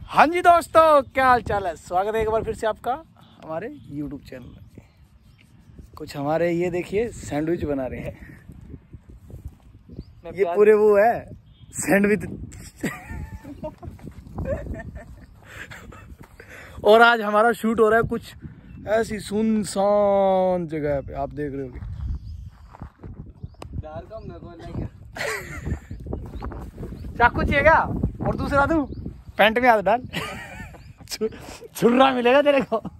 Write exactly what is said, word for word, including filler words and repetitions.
हाँ जी दोस्तों, क्या हाल चाल है। स्वागत है एक बार फिर से आपका हमारे यूट्यूब चैनल में। कुछ हमारे ये देखिए सैंडविच बना रहे हैं। ये पूरे वो है सैंडविच। और आज हमारा शूट हो रहा है कुछ ऐसी सुनसान जगह पे, आप देख रहे होगे। चाकू चाहिए क्या? और दूसरा दूं? पैंट में हाथ डाल। छुर्रा मिलेगा तेरे को।